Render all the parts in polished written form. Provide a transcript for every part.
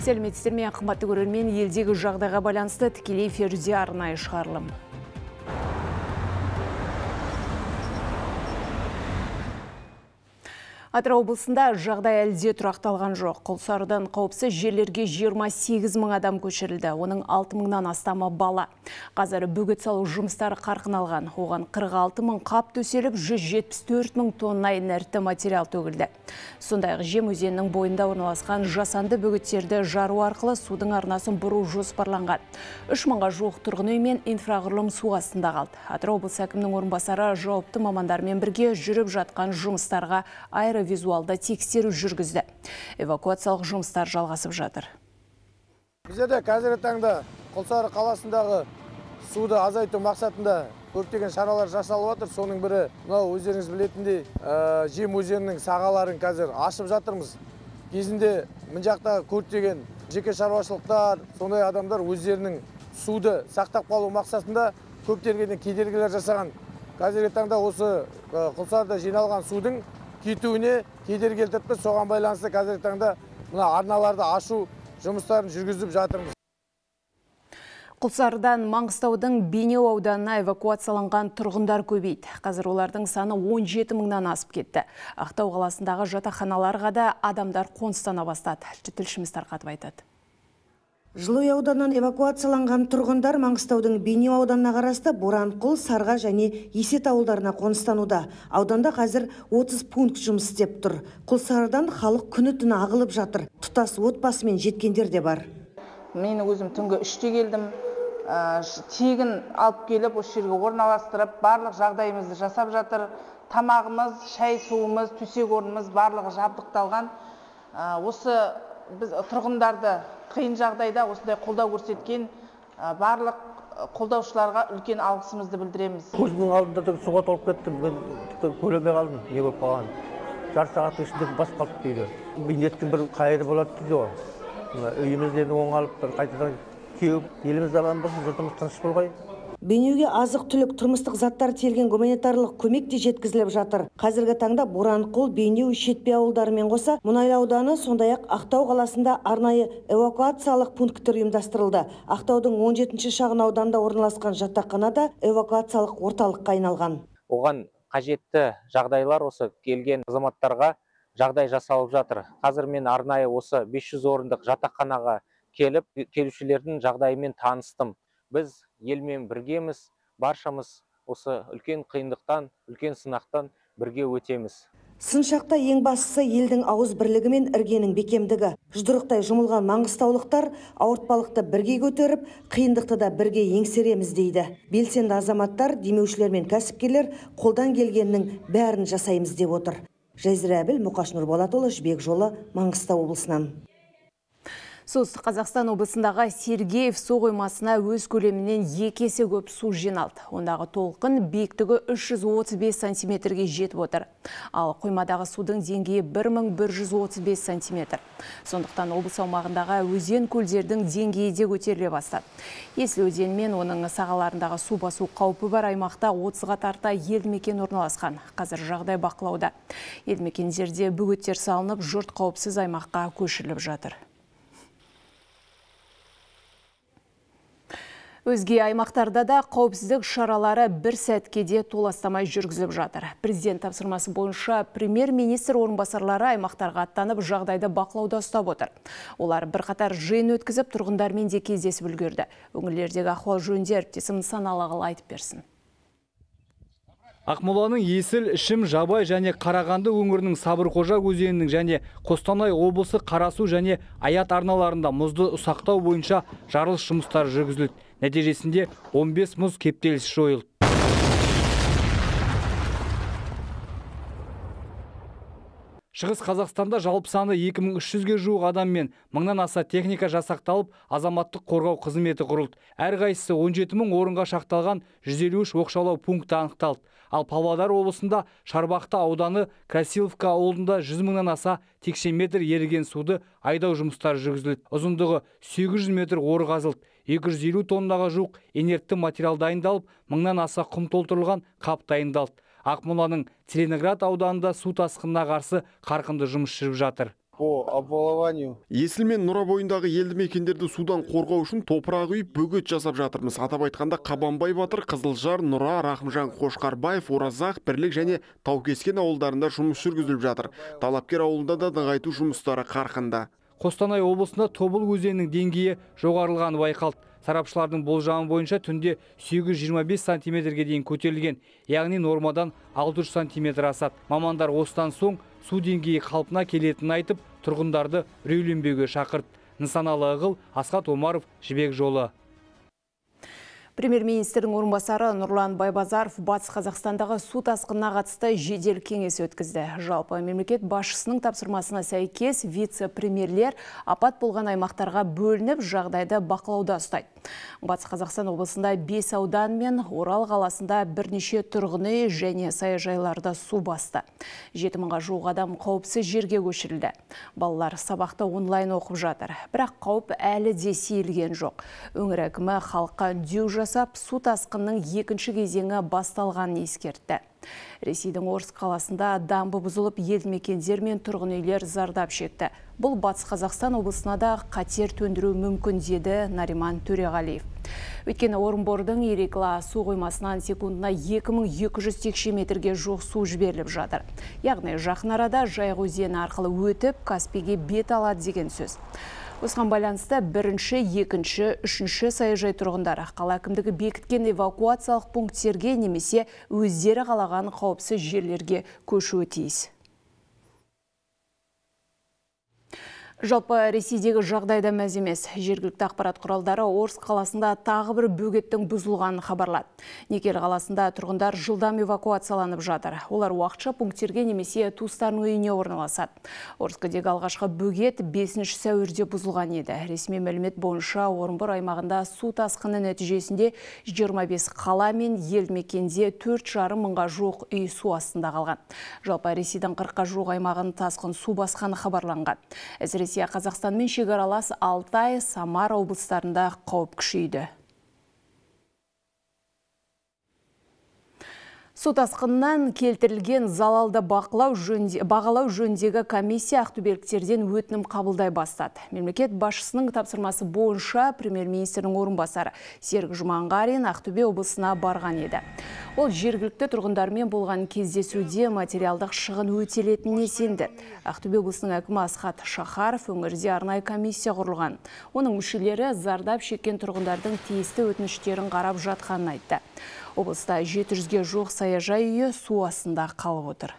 Сәлеметсіздер ме, қымбатты көрермен, елдегі жағдайға байланысты тікелей эфирде арнайы шығарылым. Атырау облысында жағдай әлде тұрақталған жоқ. Құлсарыдан қауіпсіз жерлерге 28 мың адам көшірілді. Оның 6 мыңнан астамы бала. Қазір бөгет салу жұмыстары қарқын алған. Оған 46 мың қап төселіп, 174 мың тонна инертті материал төгілді. Сондай-ақ Жем өзенінің бойында орналасқан жасанды бөгеттерді жару арқылы судың арнасын бұру жоспарланған. 3 мыңға жуық тұрғын үй мен инфрақұрылым су астында қалды. Атырау облысы әкімінің орынбасары жауапты мамандармен бірге жүріп жатқан жұмыстарға визуалда тексеру жүргізді. Эвакуациялық жұмыстар жалғасып жатыр. Біздерде қазіргі таңда Құлсары қаласындағы суды азайту мақсатында көптеген шаралар жасалып жатыр. Соның бірі, мынау өздеріңіз білетіндей, Жем өзенінің сағаларын қазір ашып жатырмыз. Кезінде мына жақта көптеген жеке шаруашылықтар, сондай адамдар өздерінің суды сақтап қалу мақсатында көптеген кедергілер жасаған. Қазіргі таңда осы Құлсарыда жиналған судың кетуіне кедергі келтіріп, соған байланысты қазіргі таңда мына арналарды ашу жұмыстарын жүргізіп жатырмыз. Құлсарыдан Маңғыстаудың Бейнеу ауданына эвакуацияланған тұрғындар көбейді. Қазір олардың саны 17 мыңнан асып кетті. Ақтау қаласындағы жатақханаларға да адамдар қоныстана бастады. Тілшіміз тарқатып айтады. Жылой ауданынан эвакуацияланған тұрғындар Маңғыстаудың Бейнеу ауданына қарасты Боранқұл, Сарға және Есет ауылдарына қоныстануда. Ауданда қазір 30 пункт жұмыс істеп тұр. Құлсарыдан халық күні-түні ағылып жатыр. Тұтас отбасымен жеткендер де бар. Мен өзім түнгі 3-те келдім. Тегін алып келіп, осы жерге орналастырып, барлық жағдайымызды жасап жатыр. Тамағымыз, шай суымыз, төсек орнымыз барлығы жабдықталған. Осы біз тұрғындарды қиын жағдайда осындай қолдау көрсеткен барлық қолдаушыларға үлкен алғысымызды білдіреміз. Көзімнің алдында суға толып кеттім, мен көремей қалдым, не болып қалған. Жарты сағаттың ішінде бас қалып дейді. Бейнеттің бір қайыры болады дейді ғой. Үйімізді оңалып, қайтадан кеуіп, еліміз аман болсын, жұртымыз тыныш болғай. Бейнеуге азық-түлік, тұрмыстық заттар тиелген гуманитарлық көмек те жеткізіліп жатыр. Қазіргі таңда Боранқұл, Бейнеу, Шетпе ауылдарымен қоса Мұнайлы ауданы, сондай-ақ Ақтау қаласында арнайы эвакуациялық пункттер ұйымдастырылды. Ақтаудың 17-ші шағын ауданында орналасқан жатақхана да эвакуациялық орталыққа айналған. Оған қажетті жағдайлар осы келген азаматтарға жағдай жасалып жатыр. Қазір мен арнайы осы 500 орындық жатақханаға келіп, келушілердің жағдайымен таныстым. Біз елмен біргеміз, баршамыз осы үлкен қиындықтан, үлкен сынақтан бірге өтеміз. Сын шақта ең бастысы елдің ауыз бірлігі мен іргенің бекемдігі. Жұдырықтай жұмылған маңғыстаулықтар ауыртпалықты бірге көтеріп, қиындықты да бірге еңсереміз дейді. Белсенді азаматтар, демеушілер мен кәсіпкерлер қолдан келгеннің бәрін жасаймыз деп отыр. Жазира Әбіл, Мұқаш Нұрболатұлы, Жібек жолы, Маңғыстау облысынан. Солтүстік Қазақстан облысындағы Сергеев су қоймасына өз көлемінен 2 есе көп су жиналды. Ондағы толқын биіктігі 335 сантиметрге жетіп отыр. Ал қоймадағы судың деңгейі 1135 сантиметр. Сондықтан облыс аумағындағы өзен көлдердің деңгейі де көтеріле бастады. Есіл өзен мен оның сағаларындағы су басу қаупі бар аймақта 30-ға тарта елді мекен орналасқан. Қазір жағдай бақылауда. Елді мекендерде бөгеттер салынып, жұрт қауіпсіз аймаққа көшіріліп жатыр. Өзге аймақтарда да қауіпсіздік шаралары бір сәтке де толастамай жүргізіліп жатыр. Президент тапсырмасы бойынша премьер-министр орынбасарлары аймақтарға аттанып жағдайды бақылауда ұстап отыр. Олар бірқатар жиын өткізіп, тұрғындармен де кездесіп үлгерді. Өңірлердегі ахуал жөнінде әріптесім Нысаналы Ағалы айтып берсін. Ақмоланың Есіл, Ішім, Жабай және Қарағанды өңірінің Сабырқожа өзенінің және Қостанай облысы Қарасу және Аят арналарында мұзды ұсақтау бойынша жарылыс жұмыстары жүргізілді. Нәтижесінде 15 мұз кептелісі жойылды. Шығыс Қазақстанда жалпы саны 2300-ге жуық адам мен 1000-нан аса техника жасақталып, азаматтық қорғау қызметі құрылды. Әрқайсысы 17 мың орынға шақталған 153 оқшаулау пункті анықталды. Ал Павлодар облысында Шарбақты ауданы Красиловка ауылында 100 мыңнан аса текше метр еріген суды айдау жұмыстары жүргізілді. Ұзындығы 800 метр ор қазылды. 250 тоннаға жуық инертті материал дайындалып, 1000-нан аса құм толтырылған қап дайындалды. Ақмоланың Целиноград ауданында су тасқынына қарсы қарқынды жұмыс жүріп жатыр. по обвалованию. Есіл мен Нұра бойындағы елді мекендерді судан қорғау үшін топырақ үйіп бөгет жасап жатырмыз. Атап айтқанда Қабанбай Батыр, Қызылжар, Нұра, Рахымжан Қошқарбаев, Оразақ, Бірлік және Таукескен ауылдарында жұмыс жүргізіліп жатыр. Талапкер ауылында да нығайту жұмыстары қарқынды. Қостанай облысында Тобыл өзенінің деңгейі жоғарылғаны байқалды. Сарапшылардың болжамы бойынша түнде 825 сантиметрге дейін көтерілген, яғни нормадан 600 сантиметр асады. Мамандар осыдан соң су деңгейі қалпына келетінін айтып, тұрғындарды үрейленбеуге шақырды. Нысаналы Ығыл, Асхат Омаров, Жібек жолы. Премьер-министрдің орынбасары Нұрлан Байбазаров Батыс Қазақстандағы су тасқынына қатысты жедел кеңес өткізді. Жалпы мемлекет басшысының тапсырмасына сәйкес вице-премьерлер апат болған аймақтарға бөлініп, жағдайды бақылауда ұстайды. Батыс Қазақстан облысында 5 аудан мен Орал қаласында бірнеше тұрғын үй және саяжайларда су басты. 7 мыңға жуық адам қауіпсіз жерге көшірілді. Балалар сабақты онлайн оқып жатыр. Бірақ қауіп әлі де сейілген жоқ. Өңір әкімі халыққа үндеу жасап, су тасқынның екінші кезеңі басталғанын ескертті. Ресейдің Орск қаласында дамбы бұзылып, елді мекендер мен тұрғын үйлер зардап шекті. Бұл Батыс Қазақстан облысына да қатер төндіру мүмкін, деді Нариман Төреғалиев. Өйткені Орынбордың Ерекла су қоймасынан секундына 2200 текше метрге жоқ су жіберіліп жатыр. Яғни жақын арада Жайық өзені арқылы өтіп, Каспийге бет алады деген сөз. Осыған байланысты бірінші, екінші, үшінші саяжай тұрғындары қала әкімдігі бекіткен эвакуациялық пункттерге немесе өздері қалаған қауіпсіз жерлерге көшуі тиіс. Жалпы Ресейдегі жағдайда мәз емес. Жергілікті ақпарат құралдары Орск қаласында тағы бір бөгеттің бұзылғанын хабарлады. Некел қаласында тұрғындар жылдам эвакуацияланып жатыр. Олар уақытша пункттерге немесе туыстарының үйіне орналасады. Орскідегі алғашқы бөгет 5 сәуірде бұзылған еді. Ресми мәлімет бойынша Орынбор аймағында су тасқыны нәтижесінде 25 қала мен елді мекенде 4,5 мыңға жуық үй су астында қалған. Жалпы Ресейдің 40-қа жуық аймағын тасқын су басқаны хабарланған. Әсіресе Қазақстан мен шекаралас Алтай, Самар облыстарында қауіп күшейді. Су тасқынынан келтірілген залалды бағалау жөніндегі комиссия ақтөбеліктерден өтінім қабылдай бастады. Мемлекет басшысының тапсырмасы бойынша премьер-министрдің орынбасары Серік Жұманғарин Ақтөбе облысына барған еді. Ол жергілікті тұрғындармен болған кездесуде материалдық шығын өтелетініне сенді. Ақтөбе облысының әкімі Асхат Шахаров өңірде арнайы комиссия құрылған. Оның мүшелері зардап шеккен тұрғындардың тиісті өтініштерін қарап жатқанын айтты. Облыста 700-ге жуық саяжай үйі су астында қалып отыр.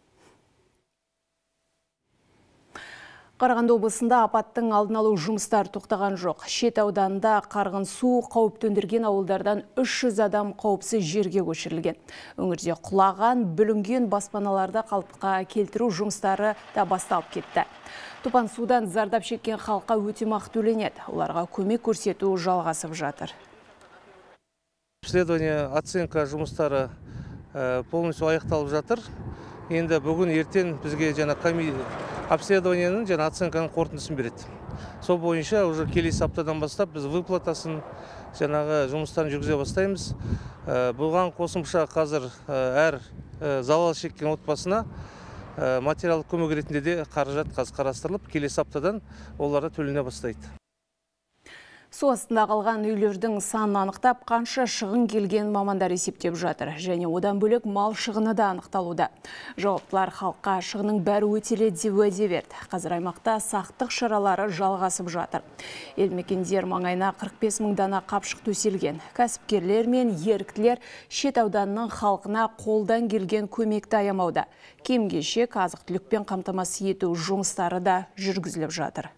Қарағанды облысында апаттың алдын алу жұмыстары тоқтаған жоқ. Шет ауданында қарғын су қауіп төндірген ауылдардан 300 адам қауіпсіз жерге көшірілген. Өңірде құлаған, бүлінген баспаналарды қалыпқа келтіру жұмыстары да басталып кетті. Топан судан зардап шеккен халыққа өтемақы төленеді. Оларға көмек көрсету жалғасып жатыр. Обследование, оценка жұмыстары полностью аяқталып жатыр. Енді бүгін ертең бізге обследованияның оценканың қорытындысын береді. Сол бойынша уже келесі аптадан бастап біз выплатасын жұмыстарын жүргізе бастаймыз. Бұған қосымша қазір әр залал шеккен отбасына материалдық көмек ретінде де қаражат қарастырылып, келесі аптадан оларға төлене бастайды. Су астында қалған үйлердің санын анықтап, қанша шығын келген мамандар есептеп жатыр. Және одан бөлек мал шығыны да анықталуда. Жауаптылар халыққа шығының бәрі өтеледі деп уәде берді. Қазір аймақта сақтық шаралары жалғасып жатыр. Елді мекендер маңайына 45 мың дана қапшық төселген. Кәсіпкерлер мен еріктілер шет ауданының халқына қолдан келген көмекті аямауда. Киім-кешек, азық-түлікпен қамтамасыз ету жұмыстары да жүргізіліп жатыр.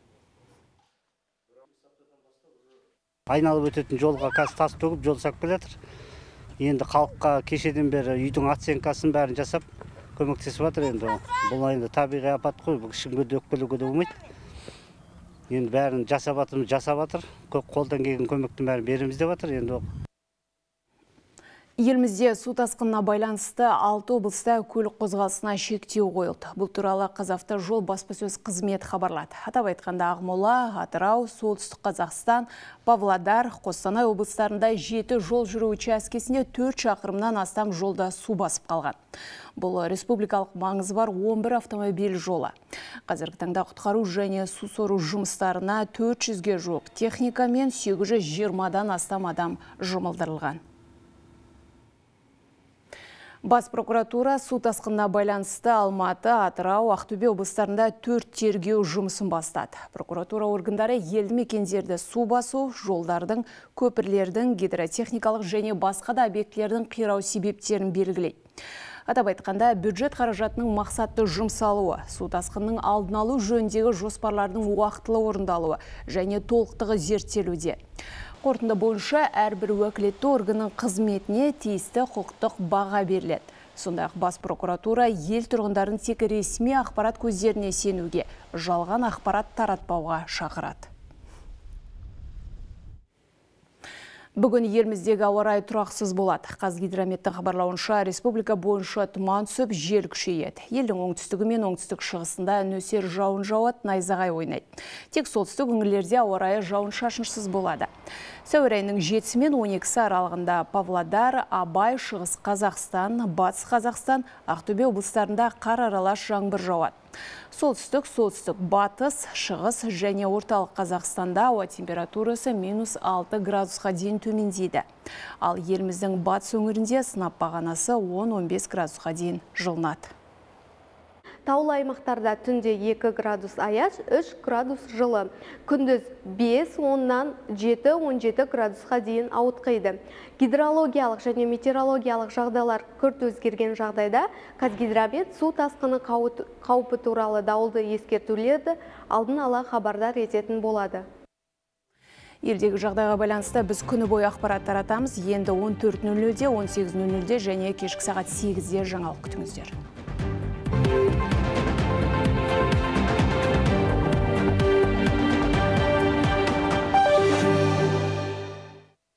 Айналып өтетін жолға тас төгіп, жол сап келатыр. Енді халыққа кешеден бері үйдің оценкасын бәрін жасап, көмектесіп жатыр. Енді бұл енді табиғи апат қой, бұл ешкімге де өкпелеуге де болмайды. Енді бәрін жасап жатыр. Қолдан келген көмектің бәрін береміз деп жатыр. Енді Елімізде су тасқынына байланысты 6 облыста көлік қозғалысына шектеу қойылды. Бұл туралы Қазавтожол баспасөз қызметі хабарлады. Атап айтқанда Ақмола, Атырау, Солтүстік Қазақстан, Павлодар, Қостанай облыстарында 7 жол жүру учаскесінде 4 шақырымнан астам жолда су басып қалған. Бұл республикалық маңызы бар 11 автомобиль жолы. Қазіргі таңда құтқару және су сору жұмыстарына 400-ге жуық техника мен 820-дан астам адам жұмылдырылған. Бас прокуратура су тасқынына байланысты Алматы, Атырау, Ақтөбе облыстарында 4 тергеу жұмысын бастады. Прокуратура органдары елді мекендерді су басу, жолдардың, көпірлердің, гидротехникалық және басқа да объектілердің қирау себептерін белгілейді. Атап айтқанда, бюджет қаражатының мақсатты жұмсалуы, су тасқынның алдын алу жөніндегі жоспарлардың уақытылы орындалуы және толықтығы зерттелуде. Қорытынды бойынша әрбір уәкілетті органның қызметіне тиісті құқықтық баға беріледі. Сондай-ақ бас прокуратура ел тұрғындарын тек ресми ақпарат көздеріне сенуге, жалған ақпарат таратпауға шақырады. Бүгін еліміздегі ауа райы тұрақсыз болады. Қазгидрометтің хабарлауынша республика бойынша тұман түсіп, жел күшейеді. Елдің оңтүстігі мен оңтүстік шығысында нөсер жауын жауады, найзағай ойнайды. Тек солтүстік өңірлерде ауа райы жауын-шашынсыз болады. Сәуір айының 7 мен 12 аралығында Павлодар, Абай, Шығыс Қазақстан, Батыс Қазақстан, Ақтөбе облыстарында қар аралас жаңбыр жауады. Солтүстік, батыс, шығыс және орталық Қазақстанда ауа температурасы -6 градусқа дейін төмендейді. Ал еліміздің батыс өңірінде сынап бағанасы 10-15 градусқа дейін жылынады. Таулы аймақтарда түнде 2 градус аяз, 3 градус жылы. Күндіз 5-10-нан 7-17 градусқа дейін ауытқиды. Гидрологиялық және метеорологиялық жағдайлар күрт өзгерген жағдайда Қазгидромет су тасқыны қаупі туралы дауылды ескертулерді алдын ала хабардар ететін болады. Елдегі жағдайға байланысты біз күні бойы ақпарат таратамыз. Енді 14:00-де, 18:00-де және кешкі сағат 8-де жаңалық күтіңіздер.